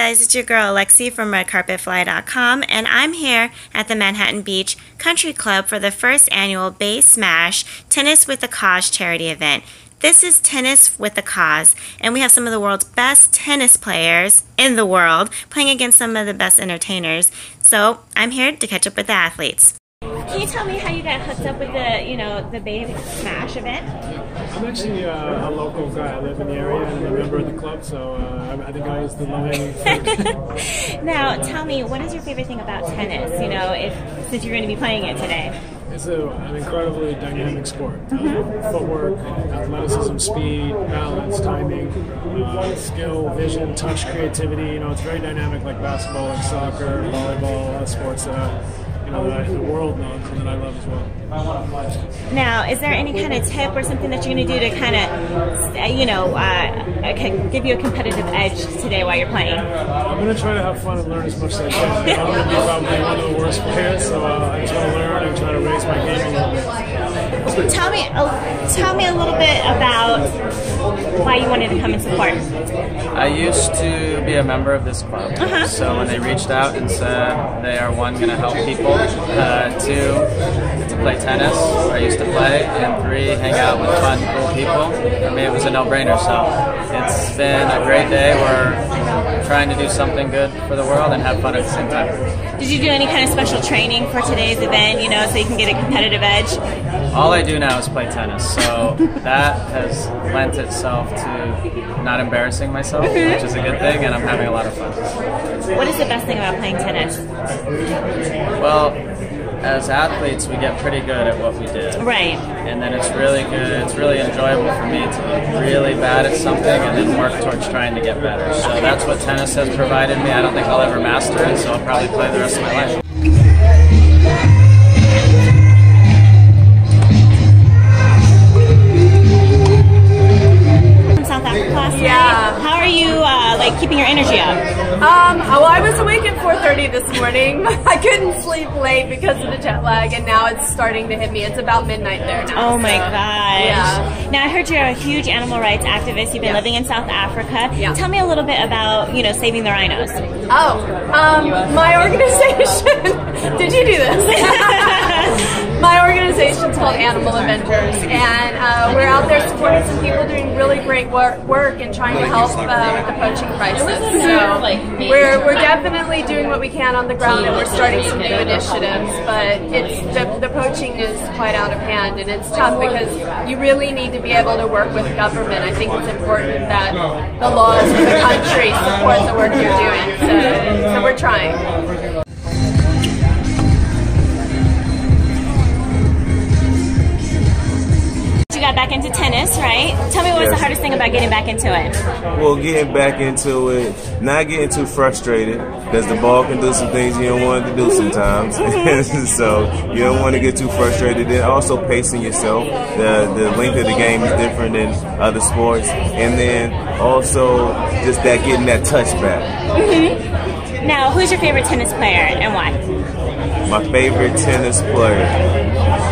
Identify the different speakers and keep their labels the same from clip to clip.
Speaker 1: guys, it's your girl Alexi from RedCarpetFly.com, and I'm here at the Manhattan Beach Country Club for the first annual Bay Smash Tennis with a Cause charity event. This is Tennis with a Cause, and we have some of the world's best tennis players in the world playing against some of the best entertainers. So I'm here to catch up with the athletes. Can you tell me how you got hooked up with the Bay Smash event?
Speaker 2: I'm actually a local guy. I live in the area and I'm a member of the club, so I think I was the low-hanging fruit.
Speaker 1: Now, tell me, what is your favorite thing about tennis? Since you're going to be playing it today.
Speaker 2: It's an incredibly dynamic sport. Footwork, athleticism, speed, balance, timing, skill, vision, touch, creativity. It's very dynamic, like basketball, like soccer, volleyball, all the sports the world knows and that I love as well.
Speaker 1: Now, is there any kind of tip or something that you're going to do to kind of, give you a competitive edge today while you're playing?
Speaker 2: I'm going to try to have fun and learn as much as I can. I'm going to be probably one of the worst players, so I just want to learn and try to raise my game a little bit.
Speaker 1: Tell me a little bit about why you wanted to come and support.
Speaker 3: I used to be a member of this club, so when they reached out and said they are going to help people, two, to play tennis, where I used to play, and three, hang out with fun, cool people, for me it was a no-brainer. So it's been a great day. We're trying to do something good for the world and have fun at the same time.
Speaker 1: Did you do any kind of special training for today's event, so you can get a competitive edge?
Speaker 3: All I do now is play tennis, so that has lent itself to not embarrassing myself, which is a good thing, and I'm having a lot of fun.
Speaker 1: What is the best thing about playing tennis?
Speaker 3: Well, as athletes, we get pretty good at what we do.
Speaker 1: Right.
Speaker 3: And then it's really good, it's really enjoyable for me to be really bad at something and then work towards trying to get better. So that's what tennis has provided me. I don't think I'll ever master it, so I'll probably play the rest of my life.
Speaker 1: South Africa last night. How are you keeping your energy up?
Speaker 4: Well, I was awake at 4:30 this morning. I couldn't sleep late because of the jet lag, and now it's starting to hit me. It's about midnight there now.
Speaker 1: Oh my gosh.
Speaker 4: Yeah.
Speaker 1: Now I heard you're a huge animal rights activist. You've been living in South Africa. Yeah. Tell me a little bit about, saving the rhinos.
Speaker 4: My organization. Did you do this? My organization's called Animal Avengers, and we're out there supporting some people doing really great work and trying to help with the poaching crisis. So we're definitely doing what we can on the ground, and we're starting some new initiatives. But the poaching is quite out of hand, and it's tough because you really need to be able to work with government. I think it's important that the laws of the country support the work you're doing. So we're trying.
Speaker 1: You got back into tennis, right? Tell me what was the hardest thing about getting back into it?
Speaker 5: Well, getting back into it, not getting too frustrated, because the ball can do some things you don't want it to do sometimes. So you don't want to get too frustrated. Then also pacing yourself. The length of the game is different than other sports. And then also just getting that touch back.
Speaker 1: Now, who's your favorite tennis player and why?
Speaker 5: My favorite tennis player.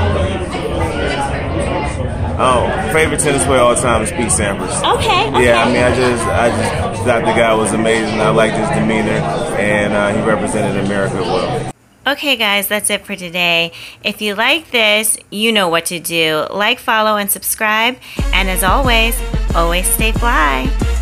Speaker 5: Favorite tennis player all the time is Pete Sampras.
Speaker 1: Okay.
Speaker 5: Yeah, I just thought the guy was amazing. I liked his demeanor, and he represented America well.
Speaker 1: Okay guys, that's it for today. If you like this, you know what to do. Like, follow, and subscribe. And as always stay fly.